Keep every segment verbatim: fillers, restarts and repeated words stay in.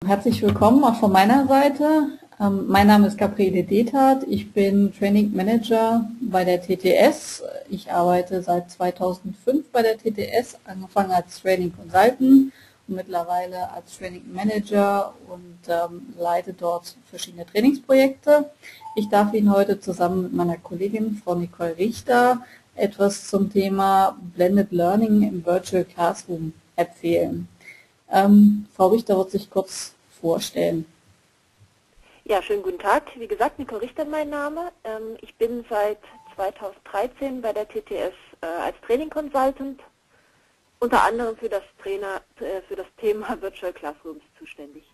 Herzlich willkommen auch von meiner Seite. Ähm, mein Name ist Gabriele Dethardt. Ich bin Training Manager bei der T T S. Ich arbeite seit zweitausendfünf bei der T T S, angefangen als Training Consultant und mittlerweile als Training Manager und ähm, leite dort verschiedene Trainingsprojekte. Ich darf Ihnen heute zusammen mit meiner Kollegin Frau Nicole Richter etwas zum Thema Blended Learning im Virtual Classroom erzählen. Ähm, Frau Richter wird sich kurz vorstellen. Ja, schönen guten Tag. Wie gesagt, Nicole Richter mein Name. Ähm, ich bin seit zweitausenddreizehn bei der T T S äh, als Training Consultant, unter anderem für das, Trainer, äh, für das Thema Virtual Classrooms zuständig.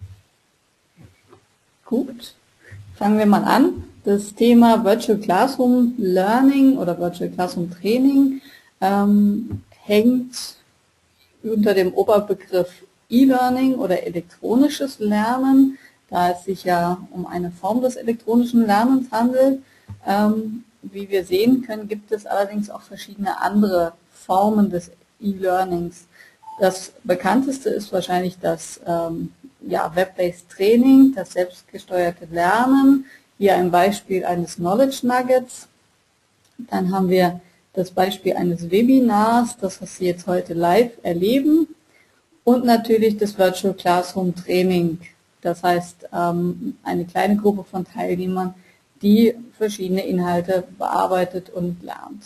Gut, fangen wir mal an. Das Thema Virtual Classroom Learning oder Virtual Classroom Training ähm, hängt unter dem Oberbegriff E-Learning oder elektronisches Lernen, da es sich ja um eine Form des elektronischen Lernens handelt. Ähm, wie wir sehen können, gibt es allerdings auch verschiedene andere Formen des E-Learnings. Das bekannteste ist wahrscheinlich das ähm, ja, Web-based Training, das selbstgesteuerte Lernen. Hier ein Beispiel eines Knowledge Nuggets. Dann haben wir das Beispiel eines Webinars, das was Sie jetzt heute live erleben. Und natürlich das Virtual Classroom Training, das heißt eine kleine Gruppe von Teilnehmern, die verschiedene Inhalte bearbeitet und lernt.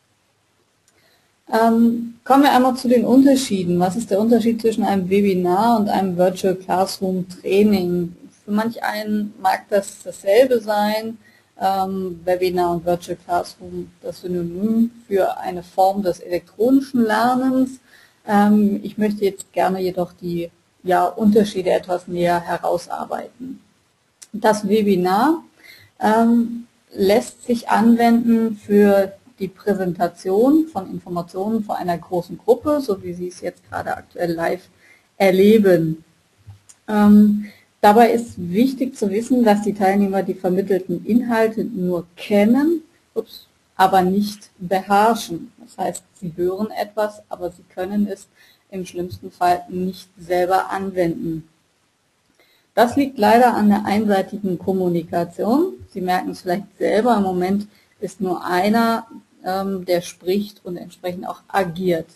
Ähm, kommen wir einmal zu den Unterschieden. Was ist der Unterschied zwischen einem Webinar und einem Virtual Classroom Training? Für manch einen mag das dasselbe sein, ähm, Webinar und Virtual Classroom das Synonym für eine Form des elektronischen Lernens. Ähm, ich möchte jetzt gerne jedoch die ja, Unterschiede etwas näher herausarbeiten. Das Webinar ähm, lässt sich anwenden für die Präsentation von Informationen vor einer großen Gruppe, so wie Sie es jetzt gerade aktuell live erleben. Ähm, dabei ist wichtig zu wissen, dass die Teilnehmer die vermittelten Inhalte nur kennen, ups, aber nicht beherrschen. Das heißt, sie hören etwas, aber sie können es im schlimmsten Fall nicht selber anwenden. Das liegt leider an der einseitigen Kommunikation. Sie merken es vielleicht selber, im Moment ist nur einer, ähm, der spricht und entsprechend auch agiert.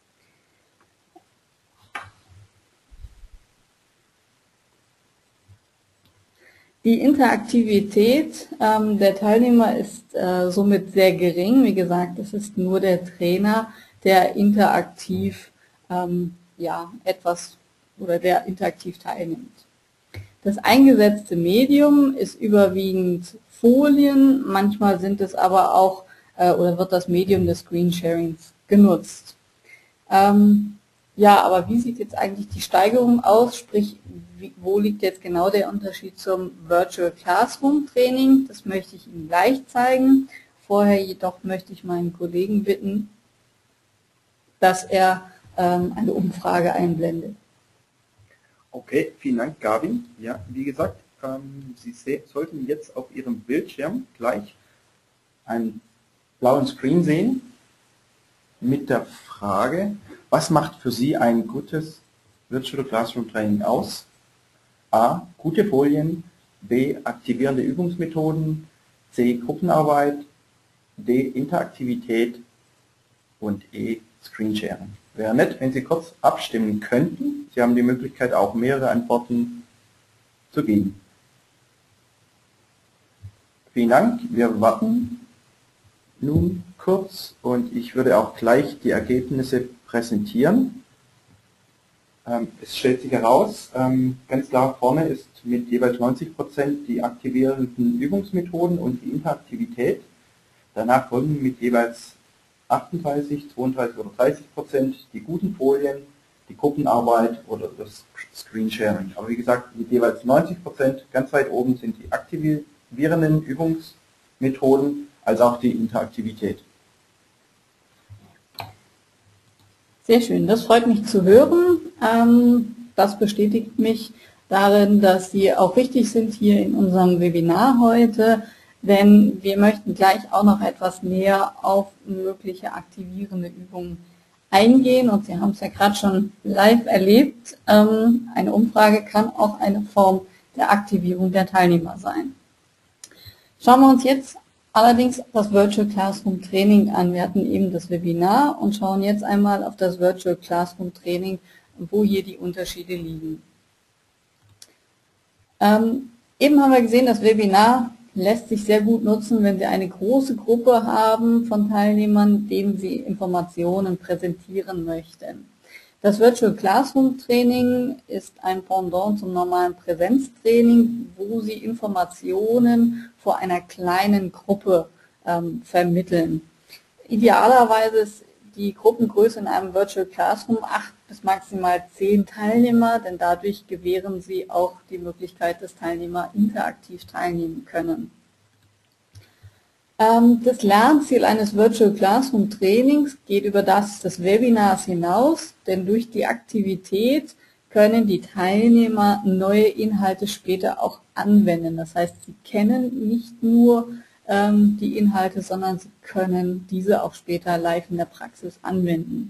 Die Interaktivität ähm, der Teilnehmer ist äh, somit sehr gering. Wie gesagt, es ist nur der Trainer, der interaktiv ähm, ja, etwas oder der interaktiv teilnimmt. Das eingesetzte Medium ist überwiegend Folien, manchmal sind es aber auch äh, oder wird das Medium des Screensharings genutzt. Ähm, ja, aber wie sieht jetzt eigentlich die Steigerung aus? Sprich, wie, wo liegt jetzt genau der Unterschied zum Virtual Classroom Training? Das möchte ich Ihnen gleich zeigen. Vorher jedoch möchte ich meinen Kollegen bitten, dass er ähm, eine Umfrage einblendet. Okay, vielen Dank, Gabi. Ja, wie gesagt, ähm, Sie sollten jetzt auf Ihrem Bildschirm gleich einen blauen Screen sehen mit der Frage, was macht für Sie ein gutes Virtual Classroom Training aus? A. Gute Folien, B. Aktivierende Übungsmethoden, C. Gruppenarbeit, D. Interaktivität und E. Screensharing. Wäre nett, wenn Sie kurz abstimmen könnten. Sie haben die Möglichkeit, auch mehrere Antworten zu geben. Vielen Dank. Wir warten nun kurz und ich würde auch gleich die Ergebnisse präsentieren. Ähm, es stellt sich heraus, ähm, ganz klar vorne ist mit jeweils neunzig Prozent die aktivierenden Übungsmethoden und die Interaktivität. Danach folgen mit jeweils achtunddreißig, zweiunddreißig oder dreißig Prozent die guten Folien, die Gruppenarbeit oder das Screensharing. Aber wie gesagt, mit jeweils neunzig Prozent ganz weit oben sind die aktivierenden Übungsmethoden als auch die Interaktivität. Sehr schön, das freut mich zu hören. Ähm, das bestätigt mich darin, dass Sie auch richtig sind hier in unserem Webinar heute, denn wir möchten gleich auch noch etwas näher auf mögliche aktivierende Übungen eingehen und Sie haben es ja gerade schon live erlebt. Ähm, eine Umfrage kann auch eine Form der Aktivierung der Teilnehmer sein. Schauen wir uns jetzt allerdings das Virtual Classroom Training an. Wir hatten eben das Webinar und schauen jetzt einmal auf das Virtual Classroom Training, wo hier die Unterschiede liegen. Ähm, eben haben wir gesehen, das Webinar lässt sich sehr gut nutzen, wenn Sie eine große Gruppe haben von Teilnehmern, denen Sie Informationen präsentieren möchten. Das Virtual Classroom Training ist ein Pendant zum normalen Präsenztraining, wo Sie Informationen vor einer kleinen Gruppe ähm, vermitteln. Idealerweise ist die Gruppengröße in einem Virtual Classroom acht bis maximal zehn Teilnehmer, denn dadurch gewähren Sie auch die Möglichkeit, dass Teilnehmer interaktiv teilnehmen können. Das Lernziel eines Virtual Classroom Trainings geht über das des Webinars hinaus, denn durch die Aktivität können die Teilnehmer neue Inhalte später auch anwenden. Das heißt, sie kennen nicht nur ähm, die Inhalte, sondern sie können diese auch später live in der Praxis anwenden.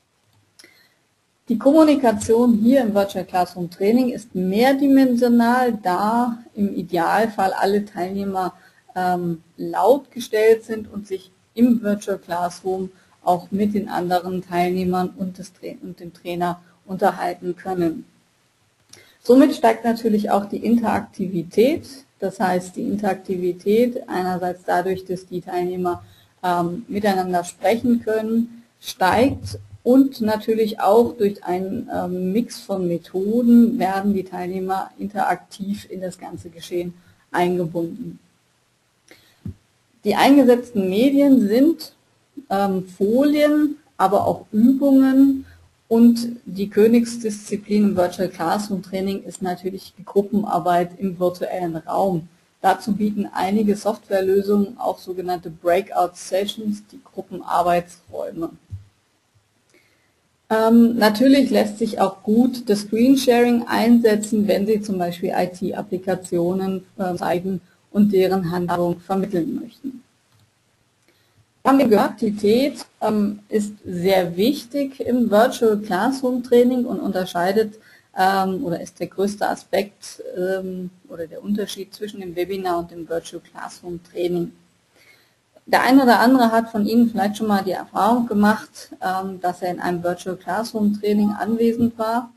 Die Kommunikation hier im Virtual Classroom Training ist mehrdimensional, da im Idealfall alle Teilnehmer ähm, laut gestellt sind und sich im Virtual Classroom auch mit den anderen Teilnehmern und, des Tra- und dem Trainer unterhalten können. Somit steigt natürlich auch die Interaktivität, das heißt die Interaktivität einerseits dadurch, dass die Teilnehmer ähm, miteinander sprechen können, steigt. Und natürlich auch durch einen ähm, Mix von Methoden werden die Teilnehmer interaktiv in das ganze Geschehen eingebunden. Die eingesetzten Medien sind ähm, Folien, aber auch Übungen und die Königsdisziplin im Virtual Classroom Training ist natürlich die Gruppenarbeit im virtuellen Raum. Dazu bieten einige Softwarelösungen auch sogenannte Breakout Sessions, die Gruppenarbeitsräume. Ähm, natürlich lässt sich auch gut das Screensharing einsetzen, wenn Sie zum Beispiel I T-Applikationen äh, zeigen und deren Handhabung vermitteln möchten. Wir haben gehört, Aktivität ähm, ist sehr wichtig im Virtual Classroom Training und unterscheidet ähm, oder ist der größte Aspekt ähm, oder der Unterschied zwischen dem Webinar und dem Virtual Classroom Training. Der eine oder andere hat von Ihnen vielleicht schon mal die Erfahrung gemacht, dass er in einem Virtual Classroom Training anwesend war.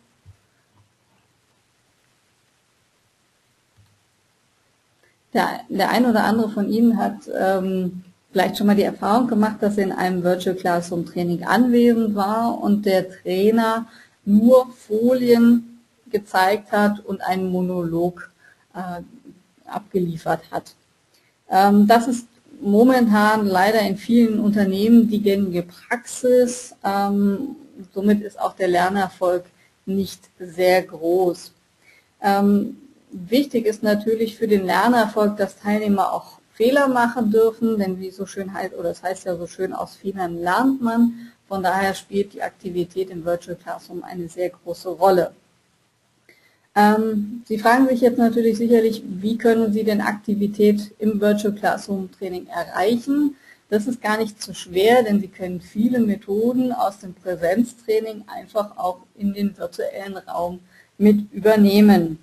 Der, der eine oder andere von Ihnen hat ähm, vielleicht schon mal die Erfahrung gemacht, dass er in einem Virtual Classroom Training anwesend war und der Trainer nur Folien gezeigt hat und einen Monolog äh, abgeliefert hat. Ähm, das ist momentan leider in vielen Unternehmen die gängige Praxis. Ähm, somit ist auch der Lernerfolg nicht sehr groß. Ähm, wichtig ist natürlich für den Lernerfolg, dass Teilnehmer auch Fehler machen dürfen, denn wie so schön heißt, oder das heißt ja so schön, aus Fehlern lernt man. Von daher spielt die Aktivität im Virtual Classroom eine sehr große Rolle. Ähm, Sie fragen sich jetzt natürlich sicherlich, wie können Sie denn Aktivität im Virtual Classroom Training erreichen? Das ist gar nicht so schwer, denn Sie können viele Methoden aus dem Präsenztraining einfach auch in den virtuellen Raum mit übernehmen.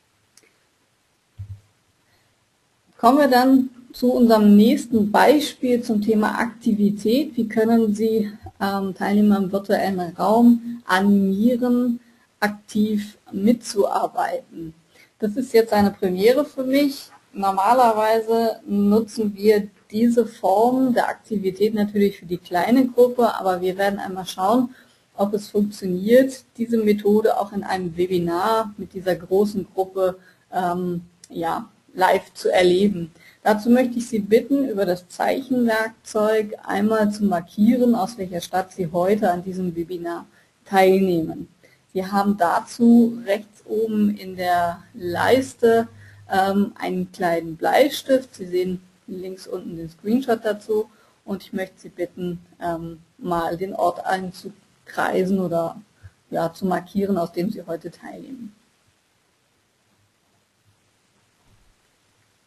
Kommen wir dann zu unserem nächsten Beispiel zum Thema Aktivität. Wie können Sie ähm, Teilnehmer im virtuellen Raum animieren, aktiv mitzuarbeiten? Das ist jetzt eine Premiere für mich. Normalerweise nutzen wir diese Form der Aktivität natürlich für die kleine Gruppe, aber wir werden einmal schauen, ob es funktioniert, diese Methode auch in einem Webinar mit dieser großen Gruppe ähm, ja, live zu erleben. Dazu möchte ich Sie bitten, über das Zeichenwerkzeug einmal zu markieren, aus welcher Stadt Sie heute an diesem Webinar teilnehmen. Sie haben dazu rechts oben in der Leiste ähm, einen kleinen Bleistift. Sie sehen links unten den Screenshot dazu und ich möchte Sie bitten, ähm, mal den Ort einzukreisen oder ja, zu markieren, aus dem Sie heute teilnehmen.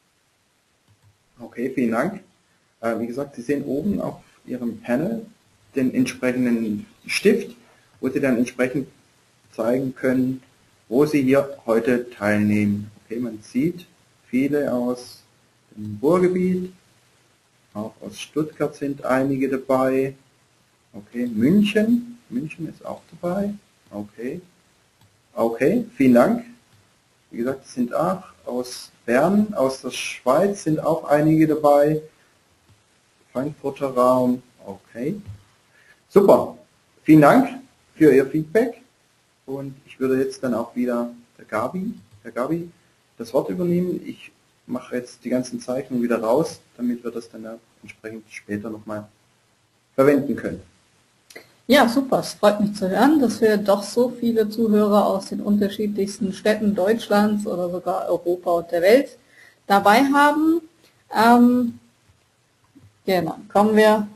Okay, vielen Dank. Äh, wie gesagt, Sie sehen oben auf Ihrem Panel den entsprechenden Stift, wo Sie dann entsprechend zeigen können, wo Sie hier heute teilnehmen. Okay, man sieht viele aus dem Ruhrgebiet, auch aus Stuttgart sind einige dabei. Okay, München, München ist auch dabei. Okay, okay, vielen Dank. Wie gesagt, es sind auch aus Bern, aus der Schweiz sind auch einige dabei. Frankfurter Raum, okay. Super, vielen Dank für Ihr Feedback und ich würde jetzt dann auch wieder der Gabi, der Gabi das Wort übernehmen. Ich mache jetzt die ganzen Zeichnungen wieder raus, damit wir das dann auch entsprechend später nochmal verwenden können. Ja, super. Es freut mich zu hören, dass wir doch so viele Zuhörer aus den unterschiedlichsten Städten Deutschlands oder sogar Europa und der Welt dabei haben. Ähm, genau, kommen wir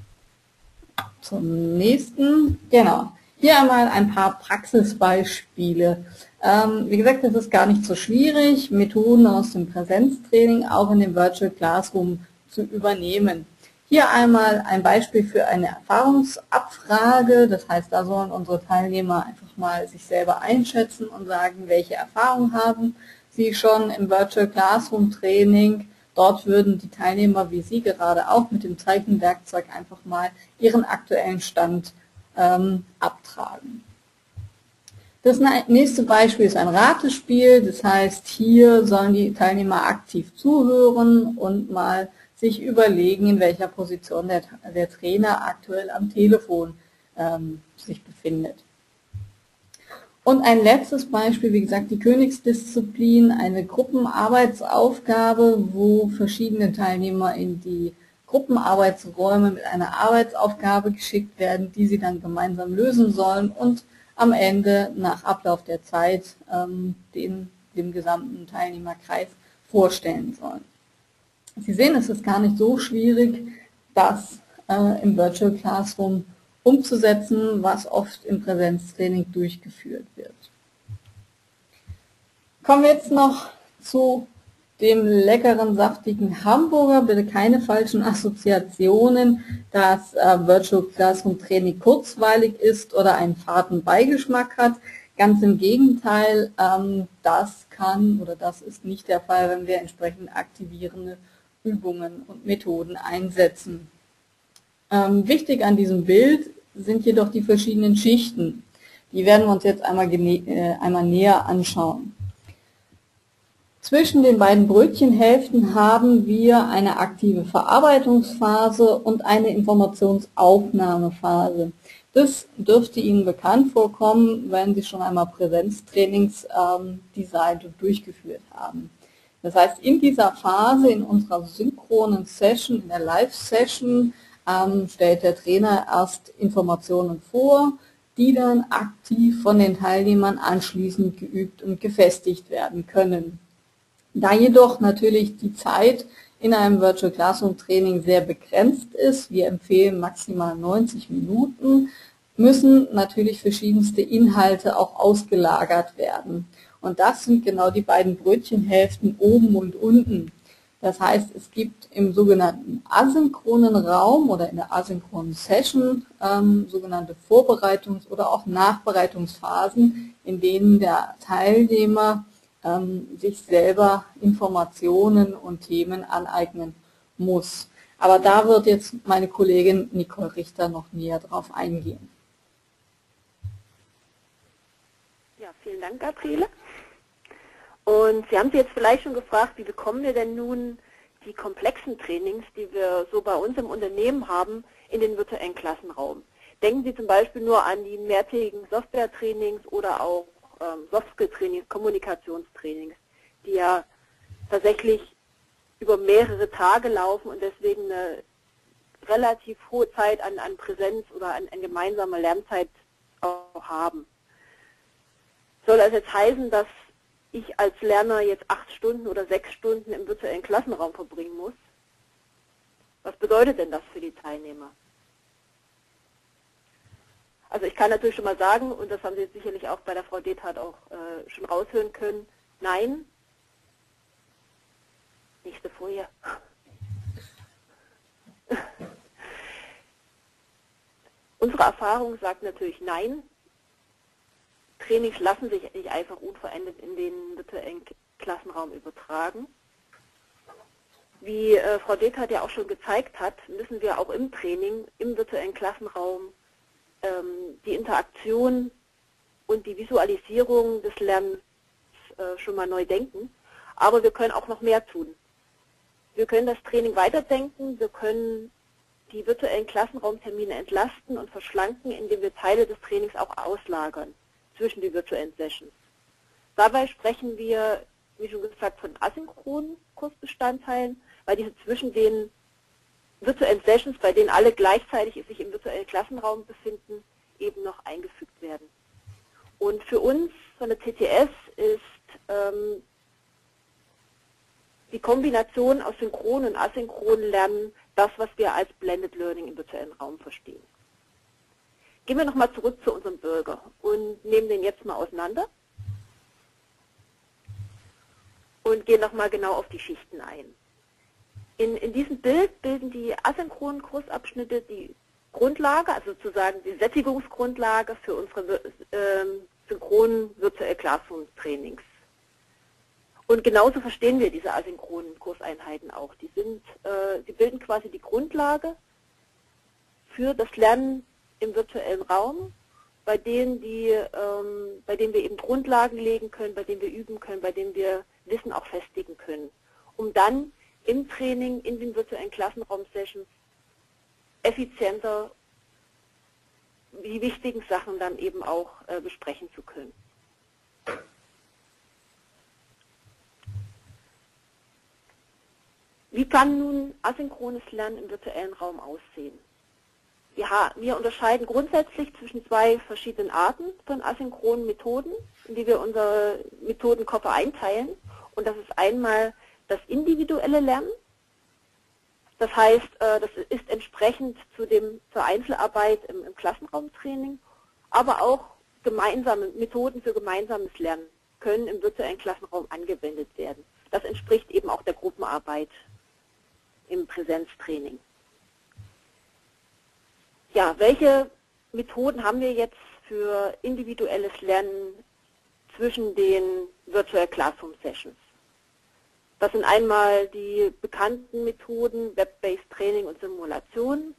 zum nächsten. Genau, hier einmal ein paar Praxisbeispiele. Ähm, wie gesagt, das ist gar nicht so schwierig, Methoden aus dem Präsenztraining auch in dem Virtual Classroom zu übernehmen. Hier einmal ein Beispiel für eine Erfahrungsabfrage, das heißt, da sollen unsere Teilnehmer einfach mal sich selber einschätzen und sagen, welche Erfahrungen haben sie schon im Virtual Classroom Training. Dort würden die Teilnehmer wie Sie gerade auch mit dem Zeichenwerkzeug einfach mal ihren aktuellen Stand ähm, abtragen. Das nächste Beispiel ist ein Ratespiel, das heißt, hier sollen die Teilnehmer aktiv zuhören und mal sich überlegen, in welcher Position der, der Trainer aktuell am Telefon ähm, sich befindet. Und ein letztes Beispiel, wie gesagt, die Königsdisziplin, eine Gruppenarbeitsaufgabe, wo verschiedene Teilnehmer in die Gruppenarbeitsräume mit einer Arbeitsaufgabe geschickt werden, die sie dann gemeinsam lösen sollen und am Ende nach Ablauf der Zeit ähm, den, dem gesamten Teilnehmerkreis vorstellen sollen. Sie sehen, es ist gar nicht so schwierig, das äh, im Virtual Classroom umzusetzen, was oft im Präsenztraining durchgeführt wird. Kommen wir jetzt noch zu dem leckeren, saftigen Hamburger. Bitte keine falschen Assoziationen, dass äh, Virtual Classroom Training kurzweilig ist oder einen faden Beigeschmack hat. Ganz im Gegenteil, ähm, das kann oder das ist nicht der Fall, wenn wir entsprechend aktivierende Übungen und Methoden einsetzen. Ähm, wichtig an diesem Bild sind jedoch die verschiedenen Schichten. Die werden wir uns jetzt einmal, äh, einmal näher anschauen. Zwischen den beiden Brötchenhälften haben wir eine aktive Verarbeitungsphase und eine Informationsaufnahmephase. Das dürfte Ihnen bekannt vorkommen, wenn Sie schon einmal Präsenztrainings ähm, designt und durchgeführt haben. Das heißt, in dieser Phase, in unserer synchronen Session, in der Live-Session, ähm, stellt der Trainer erst Informationen vor, die dann aktiv von den Teilnehmern anschließend geübt und gefestigt werden können. Da jedoch natürlich die Zeit in einem Virtual Classroom Training sehr begrenzt ist, wir empfehlen maximal neunzig Minuten, müssen natürlich verschiedenste Inhalte auch ausgelagert werden. Und das sind genau die beiden Brötchenhälften oben und unten. Das heißt, es gibt im sogenannten asynchronen Raum oder in der asynchronen Session ähm, sogenannte Vorbereitungs- oder auch Nachbereitungsphasen, in denen der Teilnehmer ähm, sich selber Informationen und Themen aneignen muss. Aber da wird jetzt meine Kollegin Nicole Richter noch näher drauf eingehen. Ja, vielen Dank, Gabriele. Und Sie haben sich jetzt vielleicht schon gefragt, wie bekommen wir denn nun die komplexen Trainings, die wir so bei uns im Unternehmen haben, in den virtuellen Klassenraum. Denken Sie zum Beispiel nur an die mehrtägigen Software-Trainings oder auch ähm, Soft-Skill-Trainings, Kommunikationstrainings, die ja tatsächlich über mehrere Tage laufen und deswegen eine relativ hohe Zeit an, an Präsenz oder an, an gemeinsamer Lernzeit auch haben. Soll das jetzt heißen, dass ich als Lerner jetzt acht Stunden oder sechs Stunden im virtuellen Klassenraum verbringen muss? Was bedeutet denn das für die Teilnehmer? Also ich kann natürlich schon mal sagen, und das haben Sie jetzt sicherlich auch bei der Frau Dethardt auch äh, schon raushören können, nein. Nächste Folie. Unsere Erfahrung sagt natürlich nein. Trainings lassen sich nicht einfach unverändert in den virtuellen Klassenraum übertragen. Wie äh, Frau Dekert ja auch schon gezeigt hat, müssen wir auch im Training, im virtuellen Klassenraum ähm, die Interaktion und die Visualisierung des Lernens äh, schon mal neu denken. Aber wir können auch noch mehr tun. Wir können das Training weiterdenken, wir können die virtuellen Klassenraumtermine entlasten und verschlanken, indem wir Teile des Trainings auch auslagern zwischen die virtuellen Sessions. Dabei sprechen wir, wie schon gesagt, von asynchronen Kursbestandteilen, weil diese zwischen den virtuellen Sessions, bei denen alle gleichzeitig sich im virtuellen Klassenraum befinden, eben noch eingefügt werden. Und für uns von der T T S ist ähm, die Kombination aus synchronen und asynchronen Lernen das, was wir als Blended Learning im virtuellen Raum verstehen. Gehen wir nochmal zurück zu unserem Bürger und nehmen den jetzt mal auseinander und gehen nochmal genau auf die Schichten ein. In, in diesem Bild bilden die asynchronen Kursabschnitte die Grundlage, also sozusagen die Sättigungsgrundlage für unsere ähm, synchronen Virtual Classroom Trainings. Und genauso verstehen wir diese asynchronen Kurseinheiten auch. Die sind, äh, die bilden quasi die Grundlage für das Lernen im virtuellen Raum, bei denen, die, ähm, bei denen wir eben Grundlagen legen können, bei denen wir üben können, bei denen wir Wissen auch festigen können, um dann im Training, in den virtuellen Klassenraum-Sessions effizienter die wichtigen Sachen dann eben auch äh, besprechen zu können. Wie kann nun asynchrones Lernen im virtuellen Raum aussehen? Ja, wir unterscheiden grundsätzlich zwischen zwei verschiedenen Arten von asynchronen Methoden, in die wir unsere Methodenkoffer einteilen. Und das ist einmal das individuelle Lernen. Das heißt, das ist entsprechend zu dem, zur Einzelarbeit im, im Klassenraumtraining, aber auch gemeinsame Methoden für gemeinsames Lernen können im virtuellen Klassenraum angewendet werden. Das entspricht eben auch der Gruppenarbeit im Präsenztraining. Ja, welche Methoden haben wir jetzt für individuelles Lernen zwischen den Virtual Classroom Sessions? Das sind einmal die bekannten Methoden Web-Based Training und Simulation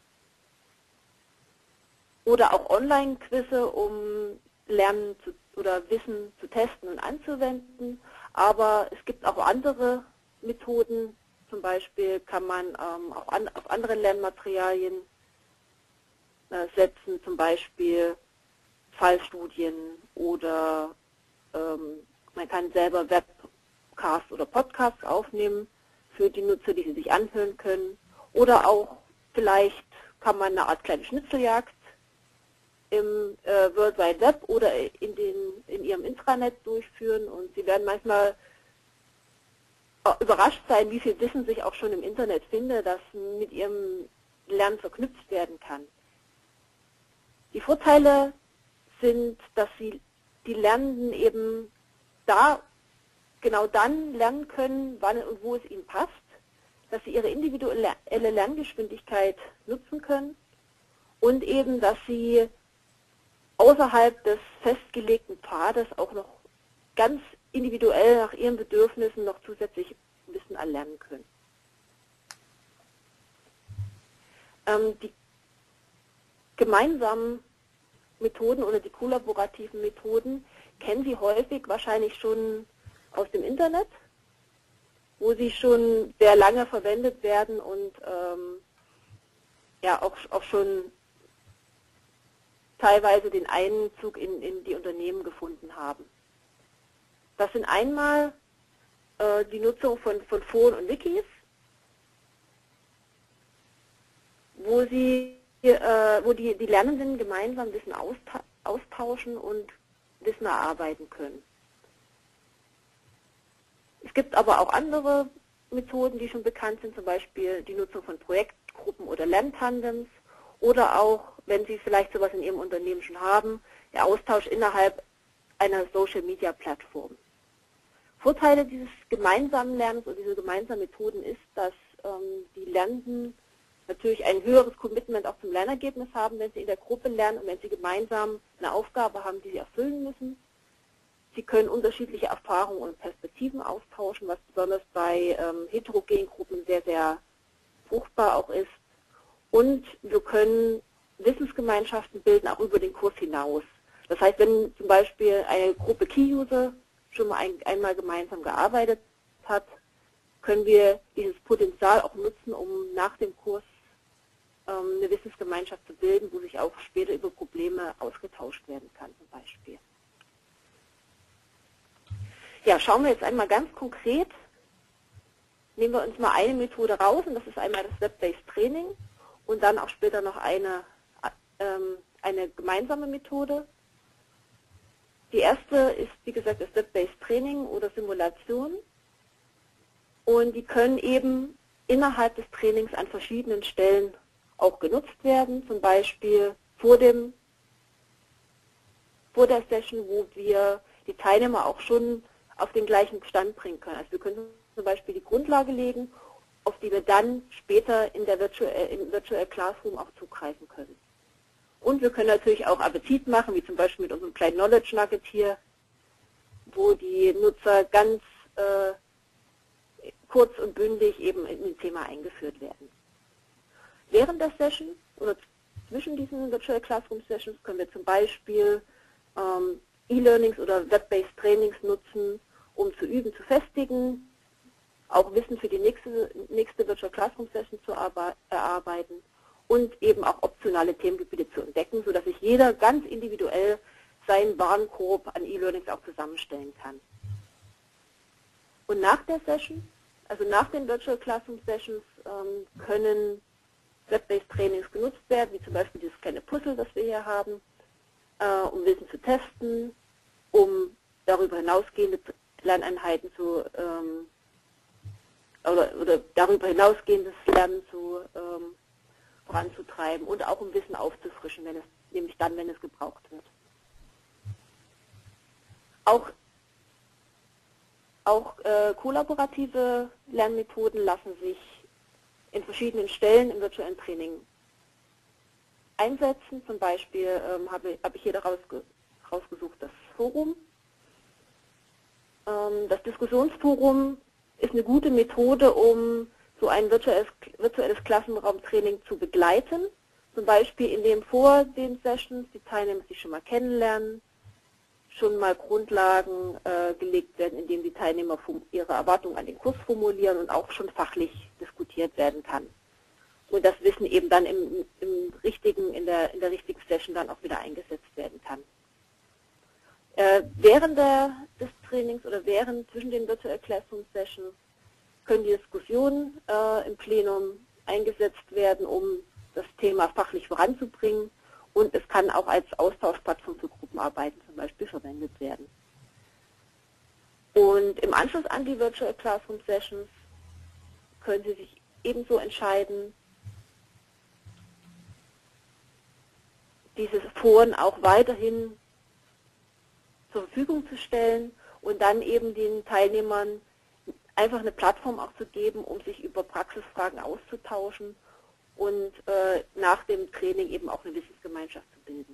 oder auch Online-Quizze, um Lernen zu, oder Wissen zu testen und anzuwenden. Aber es gibt auch andere Methoden, zum Beispiel kann man ähm, auch an, auf andere Lernmaterialien äh, setzen, zum Beispiel Fallstudien oder ähm, man kann selber Webcasts oder Podcasts aufnehmen für die Nutzer, die sie sich anhören können. Oder auch vielleicht kann man eine Art kleine Schnitzeljagd im äh, World Wide Web oder in, den, in ihrem Intranet durchführen und sie werden manchmal überrascht sein, wie viel Wissen sich auch schon im Internet findet, das mit ihrem Lernen verknüpft werden kann. Die Vorteile sind, dass sie die Lernenden eben da, genau dann lernen können, wann und wo es ihnen passt, dass sie ihre individuelle Lerngeschwindigkeit nutzen können und eben, dass sie außerhalb des festgelegten Pfades auch noch ganz individuell nach ihren Bedürfnissen noch zusätzlich Wissen erlernen können. Ähm, die gemeinsamen Methoden oder die kollaborativen Methoden kennen Sie häufig wahrscheinlich schon aus dem Internet, wo sie schon sehr lange verwendet werden und ähm, ja auch, auch schon teilweise den Einzug in, in die Unternehmen gefunden haben. Das sind einmal äh, die Nutzung von, von Foren und Wikis, wo, sie, äh, wo die, die Lernenden gemeinsam Wissen austa austauschen und Wissen erarbeiten können. Es gibt aber auch andere Methoden, die schon bekannt sind, zum Beispiel die Nutzung von Projektgruppen oder Lerntandems oder auch, wenn Sie vielleicht sowas in Ihrem Unternehmen schon haben, der Austausch innerhalb einer Social-Media-Plattform. Vorteile dieses gemeinsamen Lernens und dieser gemeinsamen Methoden ist, dass ähm, die Lernenden natürlich ein höheres Commitment auch zum Lernergebnis haben, wenn Sie in der Gruppe lernen und wenn Sie gemeinsam eine Aufgabe haben, die Sie erfüllen müssen. Sie können unterschiedliche Erfahrungen und Perspektiven austauschen, was besonders bei ähm, heterogenen Gruppen sehr, sehr fruchtbar auch ist. Und wir können Wissensgemeinschaften bilden, auch über den Kurs hinaus. Das heißt, wenn zum Beispiel eine Gruppe Key-User schon mal ein, einmal gemeinsam gearbeitet hat, können wir dieses Potenzial auch nutzen, um nach dem Kurs ähm, eine Wissensgemeinschaft zu bilden, wo sich auch später über Probleme ausgetauscht werden kann zum Beispiel. Ja, schauen wir jetzt einmal ganz konkret. Nehmen wir uns mal eine Methode raus, und das ist einmal das Web-Based Training und dann auch später noch eine, ähm, eine gemeinsame Methode. Die erste ist, wie gesagt, das Web-Based Training oder Simulation. Und die können eben innerhalb des Trainings an verschiedenen Stellen auch genutzt werden, zum Beispiel vor, dem, vor der Session, wo wir die Teilnehmer auch schon auf den gleichen Stand bringen können. Also wir können zum Beispiel die Grundlage legen, auf die wir dann später in der Virtual, im Virtual Classroom auch zugreifen können. Und wir können natürlich auch Appetit machen, wie zum Beispiel mit unserem kleinen Knowledge Nugget hier, wo die Nutzer ganz äh, kurz und bündig eben in ein Thema eingeführt werden. Während der Session oder zwischen diesen Virtual Classroom Sessions können wir zum Beispiel ähm, E-Learnings oder Web-Based Trainings nutzen, um zu üben, zu festigen, auch Wissen für die nächste, nächste Virtual Classroom Session zu erarbeiten und eben auch optionale Themengebiete zu entdecken, sodass sich jeder ganz individuell seinen Warenkorb an E-Learnings auch zusammenstellen kann. Und nach der Session, also nach den Virtual Classroom Sessions, ähm, können Web-Based Trainings genutzt werden, wie zum Beispiel dieses kleine Puzzle, das wir hier haben, äh, um Wissen zu testen, um darüber hinausgehende Lerneinheiten zu ähm, oder, oder darüber hinausgehendes Lernen zu ähm, voranzutreiben und auch um Wissen aufzufrischen, wenn es, nämlich dann, wenn es gebraucht wird. Auch, auch äh, kollaborative Lernmethoden lassen sich in verschiedenen Stellen im virtuellen Training einsetzen. Zum Beispiel ähm, habe, habe ich hier daraus rausgesucht das Forum. Ähm, das Diskussionsforum ist eine gute Methode, um so ein virtuelles, virtuelles Klassenraumtraining zu begleiten. Zum Beispiel, indem vor den Sessions die Teilnehmer sich schon mal kennenlernen, schon mal Grundlagen äh, gelegt werden, indem die Teilnehmer ihre Erwartungen an den Kurs formulieren und auch schon fachlich diskutiert werden kann. Und das Wissen eben dann im, im richtigen, in der, in der richtigen Session dann auch wieder eingesetzt werden kann. Äh, während der, des Trainings oder während zwischen den Virtual Classroom Sessions können die Diskussionen äh, im Plenum eingesetzt werden, um das Thema fachlich voranzubringen, und es kann auch als Austauschplattform für Gruppenarbeiten zum Beispiel verwendet werden. Und im Anschluss an die Virtual Classroom Sessions können Sie sich ebenso entscheiden, diese Foren auch weiterhin zur Verfügung zu stellen und dann eben den Teilnehmern einfach eine Plattform auch zu geben, um sich über Praxisfragen auszutauschen und äh, nach dem Training eben auch eine Wissensgemeinschaft zu bilden.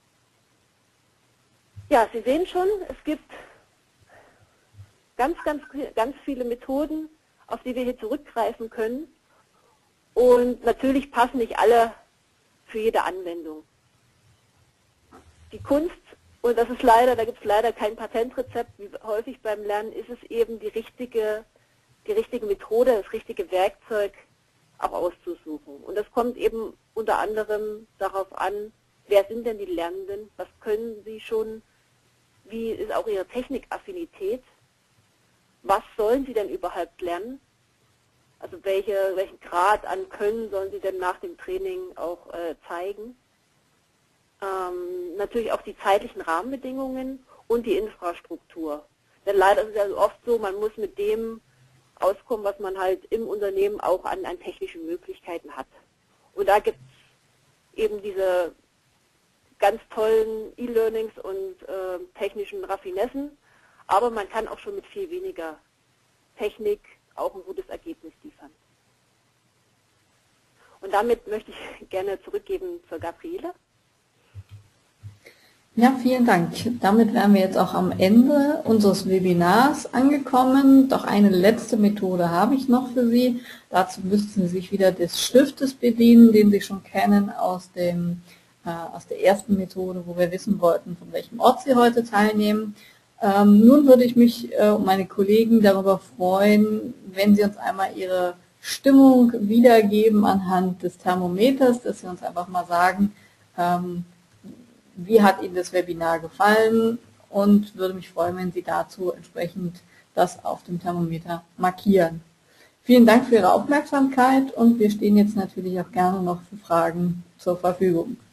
Ja, Sie sehen schon, es gibt ganz, ganz, ganz viele Methoden, auf die wir hier zurückgreifen können, und natürlich passen nicht alle für jede Anwendung. Die Kunst, und das ist leider, da gibt es leider kein Patentrezept, wie häufig beim Lernen, ist es eben die richtige, die richtige Methode, das richtige Werkzeug auch auszusuchen. Und das kommt eben unter anderem darauf an, wer sind denn die Lernenden, was können sie schon, wie ist auch ihre Technikaffinität, was sollen sie denn überhaupt lernen, also welche, welchen Grad an Können sollen sie denn nach dem Training auch äh, zeigen. Ähm, natürlich auch die zeitlichen Rahmenbedingungen und die Infrastruktur. Denn leider ist es ja so oft so, man muss mit dem auskommen, was man halt im Unternehmen auch an, an technischen Möglichkeiten hat. Und da gibt es eben diese ganz tollen E-Learnings und äh, technischen Raffinessen, aber man kann auch schon mit viel weniger Technik auch ein gutes Ergebnis liefern. Und damit möchte ich gerne zurückgeben zur Gabriele. Ja, vielen Dank. Damit wären wir jetzt auch am Ende unseres Webinars angekommen. Doch eine letzte Methode habe ich noch für Sie. Dazu müssten Sie sich wieder des Stiftes bedienen, den Sie schon kennen aus, dem, äh, aus der ersten Methode, wo wir wissen wollten, von welchem Ort Sie heute teilnehmen. Ähm, nun würde ich mich äh, und meine Kollegen darüber freuen, wenn Sie uns einmal Ihre Stimmung wiedergeben anhand des Thermometers, dass Sie uns einfach mal sagen, ähm, wie hat Ihnen das Webinar gefallen, und würde mich freuen, wenn Sie dazu entsprechend das auf dem Thermometer markieren. Vielen Dank für Ihre Aufmerksamkeit und wir stehen jetzt natürlich auch gerne noch für Fragen zur Verfügung.